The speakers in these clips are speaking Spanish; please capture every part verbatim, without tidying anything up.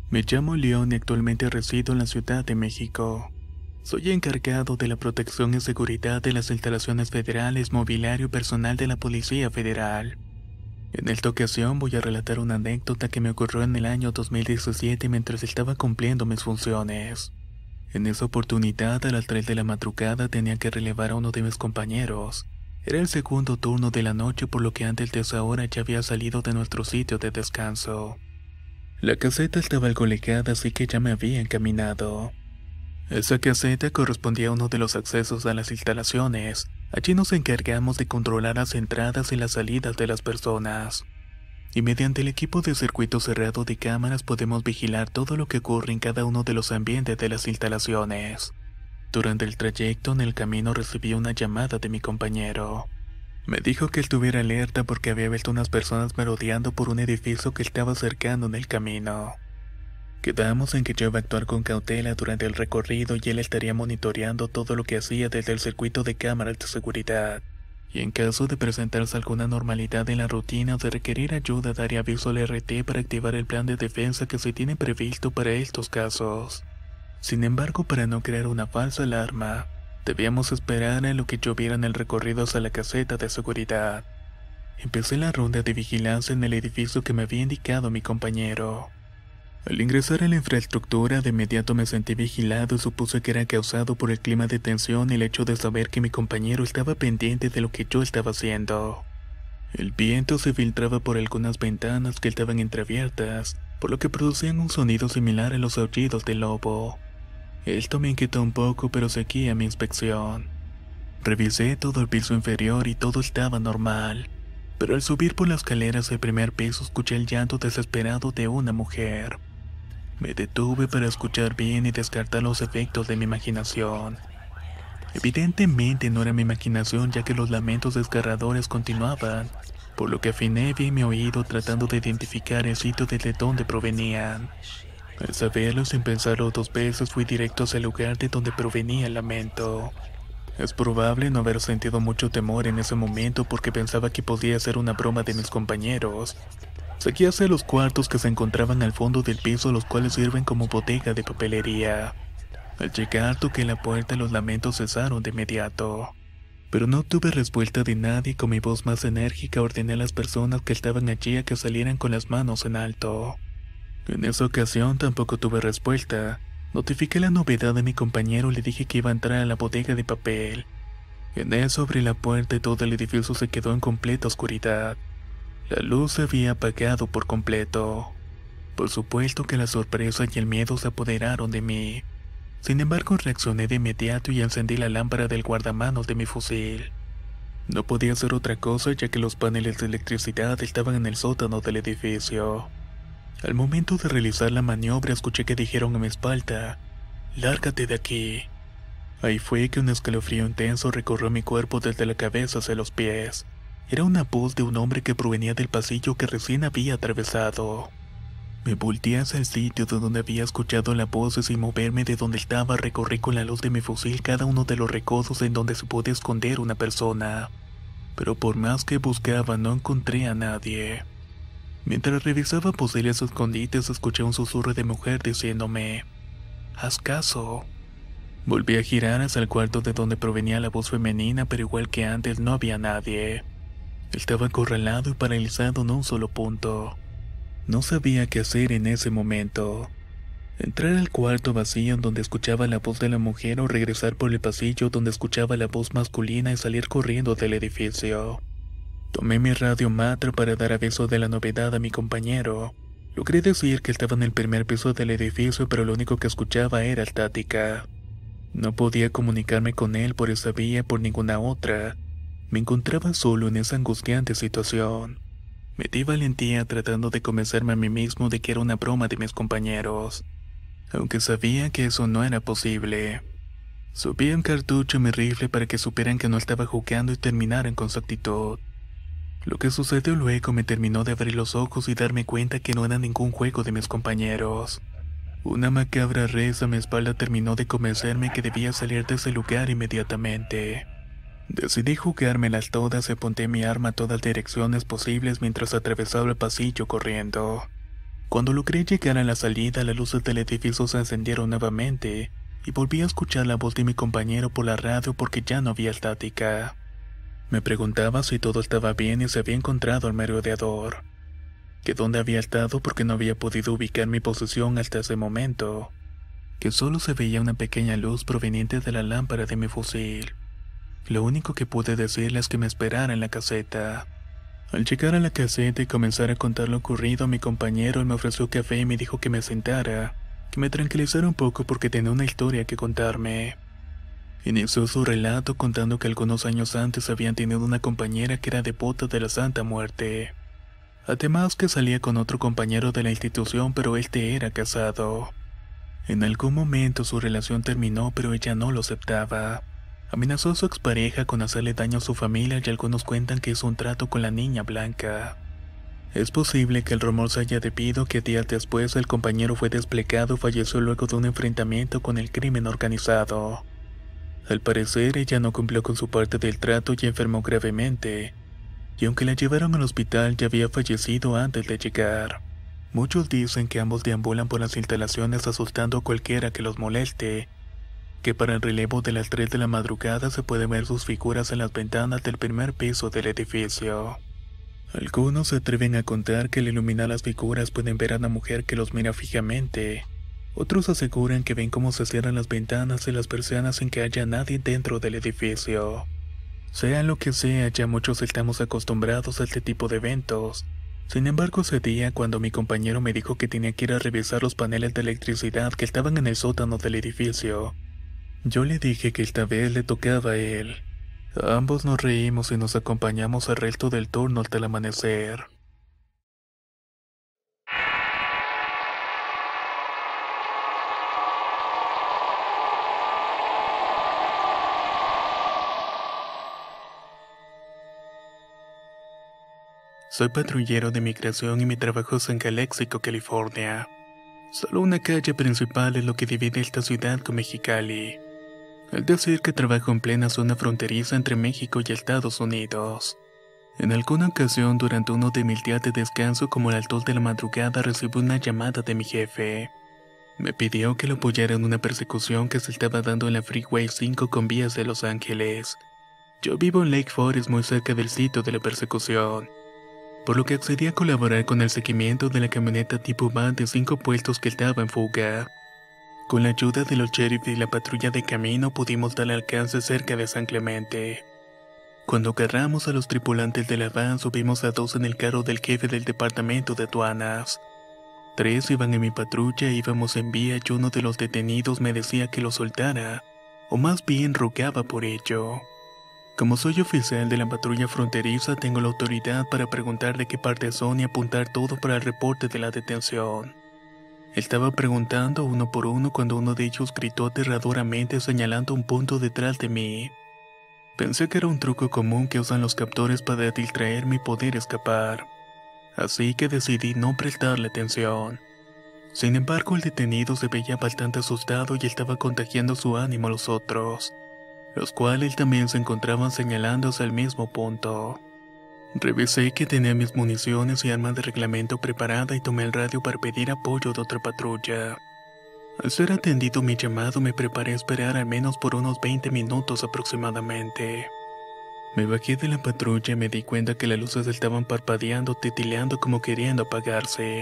Me llamo León y actualmente resido en la Ciudad de México. Soy encargado de la protección y seguridad de las instalaciones federales, mobiliario y personal de la Policía Federal. En esta ocasión voy a relatar una anécdota que me ocurrió en el año dos mil diecisiete mientras estaba cumpliendo mis funciones. En esa oportunidad, a las tres de la madrugada tenía que relevar a uno de mis compañeros. Era el segundo turno de la noche, por lo que antes de esa hora ya había salido de nuestro sitio de descanso. La caseta estaba algo alejada, así que ya me había encaminado. Esa caseta correspondía a uno de los accesos a las instalaciones. Allí nos encargamos de controlar las entradas y las salidas de las personas. Y mediante el equipo de circuito cerrado de cámaras podemos vigilar todo lo que ocurre en cada uno de los ambientes de las instalaciones. Durante el trayecto en el camino recibí una llamada de mi compañero. Me dijo que estuviera alerta porque había visto unas personas merodeando por un edificio que estaba cercano en el camino. Quedamos en que yo iba a actuar con cautela durante el recorrido y él estaría monitoreando todo lo que hacía desde el circuito de cámaras de seguridad. Y en caso de presentarse alguna normalidad en la rutina o de requerir ayuda, daría aviso al R T para activar el plan de defensa que se tiene previsto para estos casos. Sin embargo, para no crear una falsa alarma, debíamos esperar a lo que yo viera en el recorrido hacia la caseta de seguridad. Empecé la ronda de vigilancia en el edificio que me había indicado mi compañero. Al ingresar a la infraestructura, de inmediato me sentí vigilado y supuse que era causado por el clima de tensión y el hecho de saber que mi compañero estaba pendiente de lo que yo estaba haciendo. El viento se filtraba por algunas ventanas que estaban entreabiertas, por lo que producían un sonido similar a los aullidos del lobo. Esto me inquietó un poco, pero seguí a mi inspección. Revisé todo el piso inferior y todo estaba normal, pero al subir por las escaleras del primer piso escuché el llanto desesperado de una mujer. Me detuve para escuchar bien y descartar los efectos de mi imaginación. Evidentemente no era mi imaginación, ya que los lamentos desgarradores continuaban, por lo que afiné bien mi oído tratando de identificar el sitio desde donde provenían. Al saberlo, sin pensarlo dos veces, fui directo hacia el lugar de donde provenía el lamento. Es probable no haber sentido mucho temor en ese momento porque pensaba que podía ser una broma de mis compañeros. Seguí hacia los cuartos que se encontraban al fondo del piso, los cuales sirven como bodega de papelería. Al llegar toqué la puerta y los lamentos cesaron de inmediato. Pero no tuve respuesta de nadie y con mi voz más enérgica ordené a las personas que estaban allí a que salieran con las manos en alto. En esa ocasión tampoco tuve respuesta. Notifiqué la novedad a mi compañero y le dije que iba a entrar a la bodega de papel. En eso abrí la puerta y todo el edificio se quedó en completa oscuridad. La luz se había apagado por completo. Por supuesto que la sorpresa y el miedo se apoderaron de mí. Sin embargo, reaccioné de inmediato y encendí la lámpara del guardamanos de mi fusil. No podía hacer otra cosa ya que los paneles de electricidad estaban en el sótano del edificio. Al momento de realizar la maniobra escuché que dijeron a mi espalda: «Lárgate de aquí». Ahí fue que un escalofrío intenso recorrió mi cuerpo desde la cabeza hacia los pies. Era una voz de un hombre que provenía del pasillo que recién había atravesado. Me volteé hacia el sitio de donde había escuchado la voz y sin moverme de donde estaba recorrí con la luz de mi fusil cada uno de los recodos en donde se podía esconder una persona. Pero por más que buscaba no encontré a nadie. Mientras revisaba posibles escondites escuché un susurro de mujer diciéndome: «Haz caso». Volví a girar hacia el cuarto de donde provenía la voz femenina, pero igual que antes no había nadie. Estaba acorralado y paralizado en un solo punto. No sabía qué hacer en ese momento. Entrar al cuarto vacío en donde escuchaba la voz de la mujer o regresar por el pasillo donde escuchaba la voz masculina y salir corriendo del edificio. Tomé mi radio matra para dar aviso de la novedad a mi compañero. Logré decir que estaba en el primer piso del edificio, pero lo único que escuchaba era estática. No podía comunicarme con él por esa vía por ninguna otra. Me encontraba solo en esa angustiante situación. Me di valentía tratando de convencerme a mí mismo de que era una broma de mis compañeros, aunque sabía que eso no era posible. Subí un cartucho en mi rifle para que supieran que no estaba jugando y terminaran con su actitud. Lo que sucedió luego me terminó de abrir los ojos y darme cuenta que no era ningún juego de mis compañeros. Una macabra risa a mi espalda terminó de convencerme que debía salir de ese lugar inmediatamente. Decidí jugármelas todas y apunté mi arma a todas direcciones posibles mientras atravesaba el pasillo corriendo. Cuando logré llegar a la salida, las luces del edificio se encendieron nuevamente y volví a escuchar la voz de mi compañero por la radio porque ya no había estática. Me preguntaba si todo estaba bien y se había encontrado al merodeador, que dónde había estado porque no había podido ubicar mi posición hasta ese momento, que solo se veía una pequeña luz proveniente de la lámpara de mi fusil. Lo único que pude decirle es que me esperara en la caseta. Al llegar a la caseta y comenzar a contar lo ocurrido, mi compañero me ofreció café y me dijo que me sentara, que me tranquilizara un poco porque tenía una historia que contarme. Inició su relato contando que algunos años antes habían tenido una compañera que era devota de la Santa Muerte. Además que salía con otro compañero de la institución, pero este era casado. En algún momento su relación terminó, pero ella no lo aceptaba. Amenazó a su expareja con hacerle daño a su familia y algunos cuentan que hizo un trato con la niña Blanca. Es posible que el rumor se haya debido que días después el compañero fue desplegado y falleció luego de un enfrentamiento con el crimen organizado. Al parecer ella no cumplió con su parte del trato y enfermó gravemente, y aunque la llevaron al hospital ya había fallecido antes de llegar. Muchos dicen que ambos deambulan por las instalaciones asustando a cualquiera que los moleste, que para el relevo de las tres de la madrugada se puede ver sus figuras en las ventanas del primer piso del edificio. Algunos se atreven a contar que al iluminar las figuras pueden ver a una mujer que los mira fijamente. Otros aseguran que ven cómo se cierran las ventanas y las persianas sin que haya nadie dentro del edificio. Sea lo que sea, ya muchos estamos acostumbrados a este tipo de eventos. Sin embargo, ese día, cuando mi compañero me dijo que tenía que ir a revisar los paneles de electricidad que estaban en el sótano del edificio, yo le dije que esta vez le tocaba a él. Ambos nos reímos y nos acompañamos al resto del turno hasta el amanecer. Soy patrullero de migración y mi trabajo es en Calexico, California. Solo una calle principal es lo que divide esta ciudad con Mexicali. Es decir, que trabajo en plena zona fronteriza entre México y Estados Unidos. En alguna ocasión, durante uno de mis días de descanso, como las dos de la madrugada, recibí una llamada de mi jefe. Me pidió que lo apoyara en una persecución que se estaba dando en la Freeway cinco con vías de Los Ángeles. Yo vivo en Lake Forest, muy cerca del sitio de la persecución, por lo que accedí a colaborar con el seguimiento de la camioneta tipo van de cinco puestos que estaba en fuga. Con la ayuda de los sheriff y la patrulla de camino pudimos darle alcance cerca de San Clemente. Cuando agarramos a los tripulantes de la van, subimos a dos en el carro del jefe del departamento de aduanas. Tres iban en mi patrulla e íbamos en vía y uno de los detenidos me decía que lo soltara, o más bien rogaba por ello. Como soy oficial de la patrulla fronteriza, tengo la autoridad para preguntar de qué parte son y apuntar todo para el reporte de la detención. Estaba preguntando uno por uno cuando uno de ellos gritó aterradoramente señalando un punto detrás de mí. Pensé que era un truco común que usan los captores para distraerme y poder escapar, así que decidí no prestarle atención. Sin embargo, el detenido se veía bastante asustado y estaba contagiando su ánimo a los otros, los cuales también se encontraban señalándose al mismo punto. Revisé que tenía mis municiones y armas de reglamento preparada y tomé el radio para pedir apoyo de otra patrulla. Al ser atendido mi llamado, me preparé a esperar al menos por unos veinte minutos aproximadamente. Me bajé de la patrulla y me di cuenta que las luces estaban parpadeando, titileando como queriendo apagarse.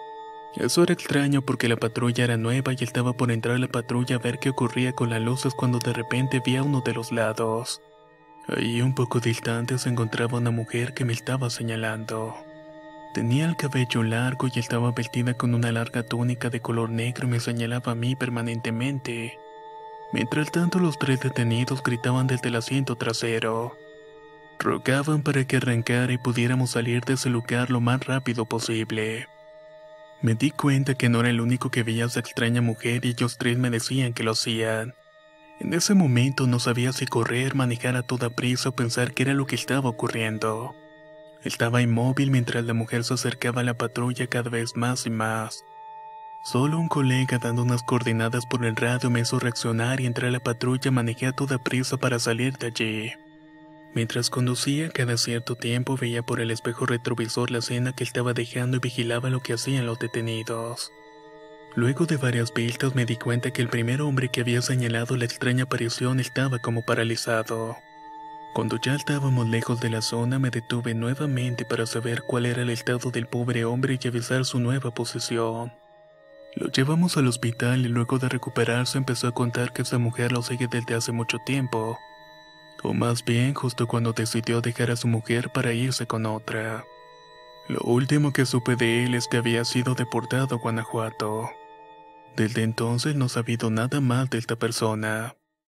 Eso era extraño porque la patrulla era nueva y estaba por entrar a la patrulla a ver qué ocurría con las luces cuando de repente vi a uno de los lados. Ahí un poco distante se encontraba una mujer que me estaba señalando. Tenía el cabello largo y estaba vestida con una larga túnica de color negro y me señalaba a mí permanentemente. Mientras tanto, los tres detenidos gritaban desde el asiento trasero. Rogaban para que arrancara y pudiéramos salir de ese lugar lo más rápido posible. Me di cuenta que no era el único que veía a esa extraña mujer y ellos tres me decían que lo hacían. En ese momento no sabía si correr, manejar a toda prisa o pensar qué era lo que estaba ocurriendo. Estaba inmóvil mientras la mujer se acercaba a la patrulla cada vez más y más. Solo un colega dando unas coordenadas por el radio me hizo reaccionar y entré a la patrulla, manejé a toda prisa para salir de allí. Mientras conducía, cada cierto tiempo veía por el espejo retrovisor la escena que estaba dejando y vigilaba lo que hacían los detenidos. Luego de varias vistas me di cuenta que el primer hombre que había señalado la extraña aparición estaba como paralizado. Cuando ya estábamos lejos de la zona me detuve nuevamente para saber cuál era el estado del pobre hombre y avisar su nueva posición. Lo llevamos al hospital y luego de recuperarse empezó a contar que esa mujer lo sigue desde hace mucho tiempo. O más bien justo cuando decidió dejar a su mujer para irse con otra. Lo último que supe de él es que había sido deportado a Guanajuato. Desde entonces no he sabido nada más de esta persona.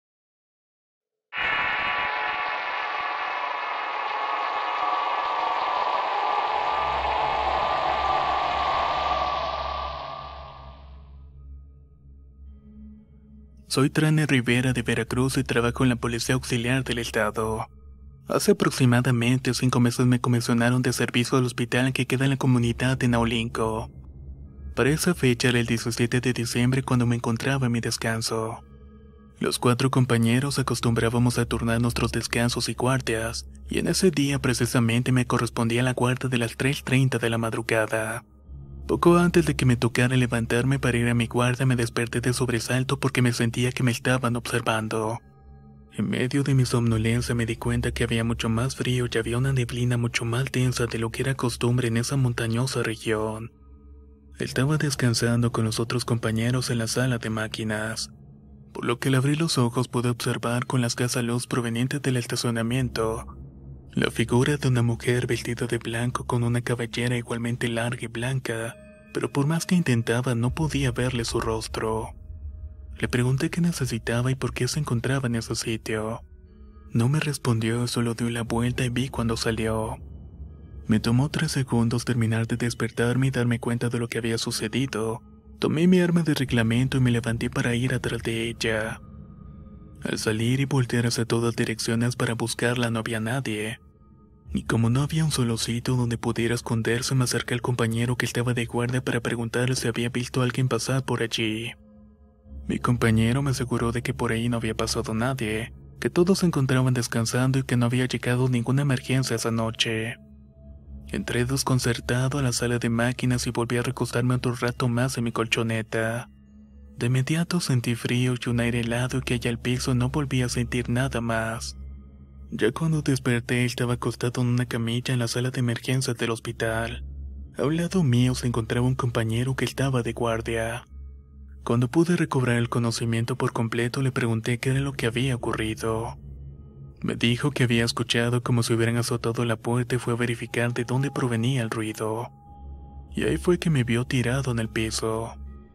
Soy Trane Rivera de Veracruz y trabajo en la Policía Auxiliar del Estado. Hace aproximadamente cinco meses me comisionaron de servicio al hospital que queda en la comunidad de Naulinco. Para esa fecha era el diecisiete de diciembre cuando me encontraba en mi descanso. Los cuatro compañeros acostumbrábamos a turnar nuestros descansos y guardias, y en ese día precisamente me correspondía la guardia de las tres treinta de la madrugada. Poco antes de que me tocara levantarme para ir a mi guardia me desperté de sobresalto porque me sentía que me estaban observando. En medio de mi somnolencia me di cuenta que había mucho más frío y había una neblina mucho más densa de lo que era costumbre en esa montañosa región. Estaba descansando con los otros compañeros en la sala de máquinas, por lo que al abrir los ojos pude observar con la escasa luz proveniente del estacionamiento la figura de una mujer vestida de blanco con una cabellera igualmente larga y blanca, pero por más que intentaba no podía verle su rostro. Le pregunté qué necesitaba y por qué se encontraba en ese sitio. No me respondió, solo dio la vuelta y vi cuando salió. Me tomó tres segundos terminar de despertarme y darme cuenta de lo que había sucedido. Tomé mi arma de reglamento y me levanté para ir atrás de ella. Al salir y voltear hacia todas direcciones para buscarla no había nadie. Y como no había un solo sitio donde pudiera esconderse, me acerqué al compañero que estaba de guardia para preguntarle si había visto a alguien pasar por allí. Mi compañero me aseguró de que por ahí no había pasado nadie, que todos se encontraban descansando y que no había llegado ninguna emergencia esa noche. Entré desconcertado a la sala de máquinas y volví a recostarme otro rato más en mi colchoneta. De inmediato sentí frío y un aire helado y caí al piso y no volví a sentir nada más. Ya cuando desperté estaba acostado en una camilla en la sala de emergencias del hospital. A un lado mío se encontraba un compañero que estaba de guardia. Cuando pude recobrar el conocimiento por completo le pregunté qué era lo que había ocurrido. Me dijo que había escuchado como si hubieran azotado la puerta y fue a verificar de dónde provenía el ruido. Y ahí fue que me vio tirado en el piso.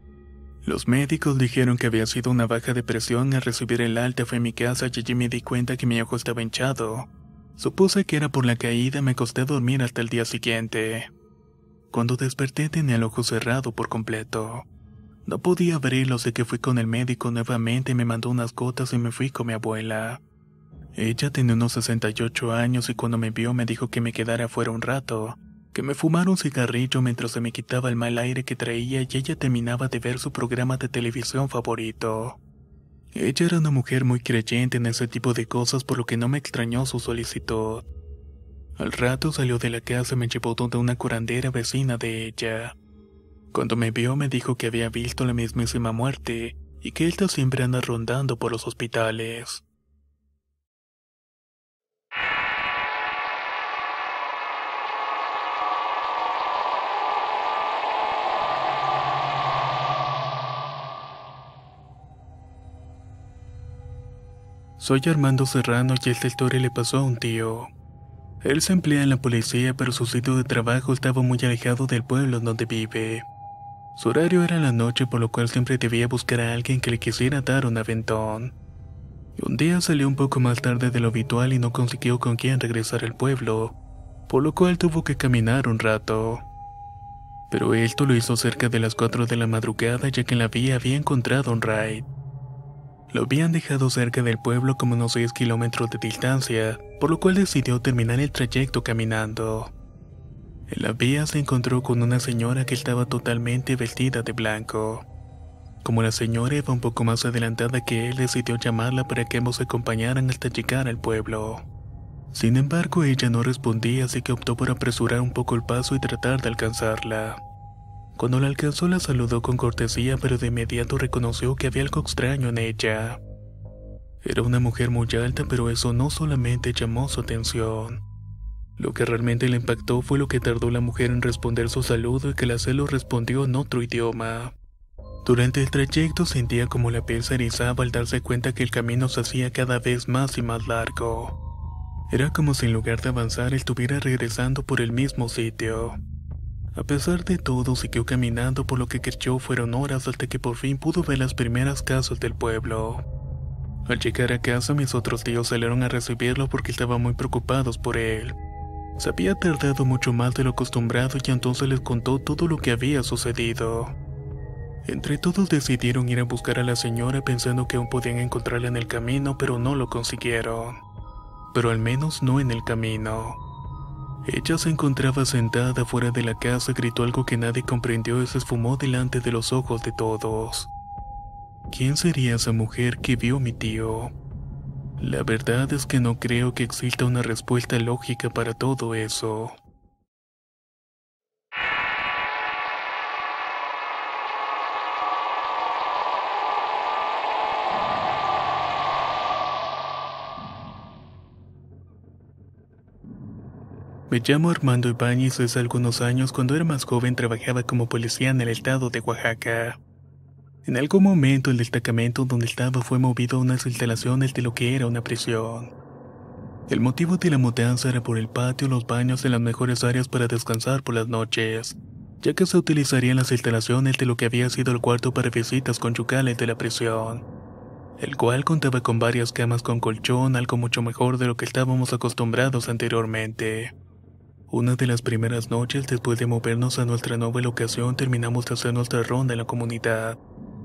Los médicos dijeron que había sido una baja de presión. Al recibir el alta fue a mi casa y allí me di cuenta que mi ojo estaba hinchado. Supuse que era por la caída y me acosté a dormir hasta el día siguiente. Cuando desperté tenía el ojo cerrado por completo. No podía abrirlo, así que fui con el médico nuevamente y me mandó unas gotas y me fui con mi abuela. Ella tenía unos sesenta y ocho años y cuando me vio me dijo que me quedara afuera un rato, que me fumara un cigarrillo mientras se me quitaba el mal aire que traía y ella terminaba de ver su programa de televisión favorito. Ella era una mujer muy creyente en ese tipo de cosas, por lo que no me extrañó su solicitud. Al rato salió de la casa y me llevó donde una curandera vecina de ella. Cuando me vio me dijo que había visto la mismísima muerte y que esta siempre anda rondando por los hospitales. Soy Armando Serrano y esta historia le pasó a un tío. Él se emplea en la policía, pero su sitio de trabajo estaba muy alejado del pueblo en donde vive. Su horario era la noche, por lo cual siempre debía buscar a alguien que le quisiera dar un aventón. Un día salió un poco más tarde de lo habitual y no consiguió con quién regresar al pueblo, por lo cual tuvo que caminar un rato. Pero esto lo hizo cerca de las cuatro de la madrugada, ya que en la vía había encontrado un raid. Lo habían dejado cerca del pueblo como unos seis kilómetros de distancia, por lo cual decidió terminar el trayecto caminando. En la vía se encontró con una señora que estaba totalmente vestida de blanco. Como la señora iba un poco más adelantada que él, decidió llamarla para que ambos se acompañaran hasta llegar al pueblo. Sin embargo, ella no respondía, así que optó por apresurar un poco el paso y tratar de alcanzarla. Cuando la alcanzó, la saludó con cortesía, pero de inmediato reconoció que había algo extraño en ella. Era una mujer muy alta, pero eso no solamente llamó su atención. Lo que realmente le impactó fue lo que tardó la mujer en responder su saludo y que la celo respondió en otro idioma. Durante el trayecto sentía como la piel se erizaba al darse cuenta que el camino se hacía cada vez más y más largo. Era como si en lugar de avanzar estuviera regresando por el mismo sitio. A pesar de todo, siguió caminando, por lo que creyó fueron horas hasta que por fin pudo ver las primeras casas del pueblo. Al llegar a casa, mis otros tíos salieron a recibirlo porque estaban muy preocupados por él. Se había tardado mucho más de lo acostumbrado y entonces les contó todo lo que había sucedido. Entre todos decidieron ir a buscar a la señora pensando que aún podían encontrarla en el camino, pero no lo consiguieron. Pero al menos no en el camino. Ella se encontraba sentada fuera de la casa, gritó algo que nadie comprendió y se esfumó delante de los ojos de todos. ¿Quién sería esa mujer que vio mi tío? La verdad es que no creo que exista una respuesta lógica para todo eso. Me llamo Armando Ibáñez. Hace algunos años, cuando era más joven, trabajaba como policía en el estado de Oaxaca. En algún momento el destacamento donde estaba fue movido a unas instalaciones de lo que era una prisión. El motivo de la mudanza era por el patio, los baños y las mejores áreas para descansar por las noches, ya que se utilizarían las instalaciones de lo que había sido el cuarto para visitas conyugales de la prisión, el cual contaba con varias camas con colchón, algo mucho mejor de lo que estábamos acostumbrados anteriormente. Una de las primeras noches después de movernos a nuestra nueva locación, terminamos de hacer nuestra ronda en la comunidad.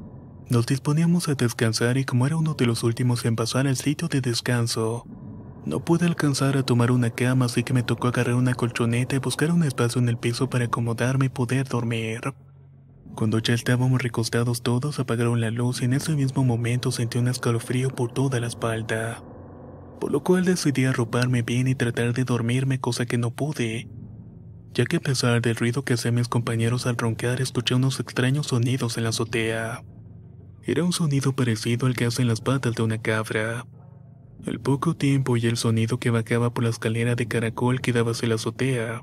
Nos disponíamos a descansar y como era uno de los últimos en pasar al sitio de descanso, no pude alcanzar a tomar una cama, así que me tocó agarrar una colchoneta y buscar un espacio en el piso para acomodarme y poder dormir. Cuando ya estábamos recostados todos, apagaron la luz y en ese mismo momento sentí un escalofrío por toda la espalda, por lo cual decidí arroparme bien y tratar de dormirme, cosa que no pude, ya que a pesar del ruido que hacían mis compañeros al roncar, escuché unos extraños sonidos en la azotea. Era un sonido parecido al que hacen las patas de una cabra. Al poco tiempo oí el sonido que bajaba por la escalera de caracol que daba hacia la azotea,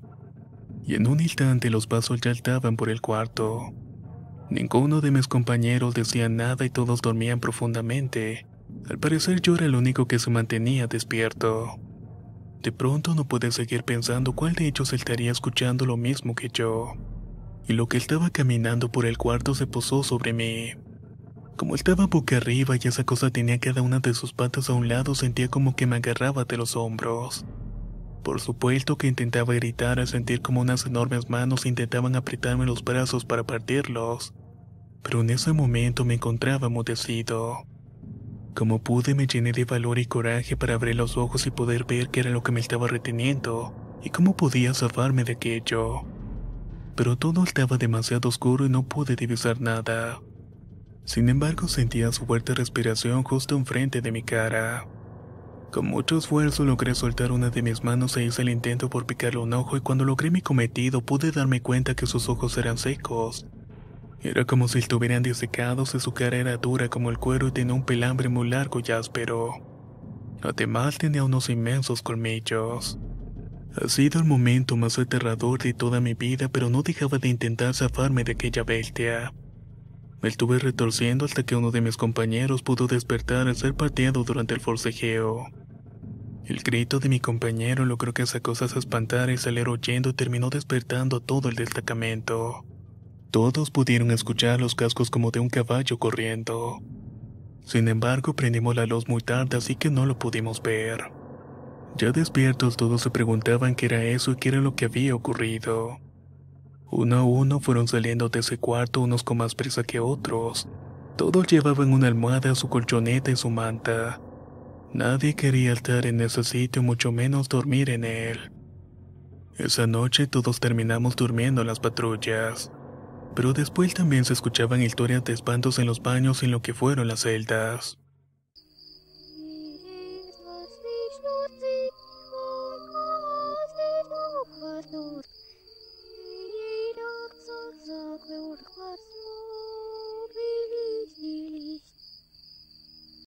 y en un instante los pasos ya estaban por el cuarto. Ninguno de mis compañeros decía nada y todos dormían profundamente. Al parecer yo era el único que se mantenía despierto. De pronto no pude seguir pensando cuál de ellos estaría escuchando lo mismo que yo, y lo que estaba caminando por el cuarto se posó sobre mí. Como estaba boca arriba y esa cosa tenía cada una de sus patas a un lado, sentía como que me agarraba de los hombros. Por supuesto que intentaba gritar al sentir como unas enormes manos intentaban apretarme los brazos para partirlos, pero en ese momento me encontraba emudecido. Como pude, me llené de valor y coraje para abrir los ojos y poder ver qué era lo que me estaba reteniendo y cómo podía zafarme de aquello. Pero todo estaba demasiado oscuro y no pude divisar nada. Sin embargo, sentía su fuerte respiración justo enfrente de mi cara. Con mucho esfuerzo logré soltar una de mis manos e hice el intento por picarle un ojo, y cuando logré mi cometido pude darme cuenta que sus ojos eran secos. Era como si estuvieran disecados y su cara era dura como el cuero y tenía un pelambre muy largo y áspero. Además tenía unos inmensos colmillos. Ha sido el momento más aterrador de toda mi vida, pero no dejaba de intentar zafarme de aquella bestia. Me estuve retorciendo hasta que uno de mis compañeros pudo despertar al ser pateado durante el forcejeo. El grito de mi compañero logró que esa cosa se espantara y saliera huyendo y terminó despertando a todo el destacamento. Todos pudieron escuchar los cascos como de un caballo corriendo. Sin embargo, prendimos la luz muy tarde, así que no lo pudimos ver. Ya despiertos, todos se preguntaban qué era eso y qué era lo que había ocurrido. Uno a uno fueron saliendo de ese cuarto, unos con más prisa que otros. Todos llevaban una almohada, su colchoneta y su manta. Nadie quería estar en ese sitio, mucho menos dormir en él. Esa noche todos terminamos durmiendo en las patrullas. Pero después también se escuchaban historias de espantos en los baños y en lo que fueron las celdas.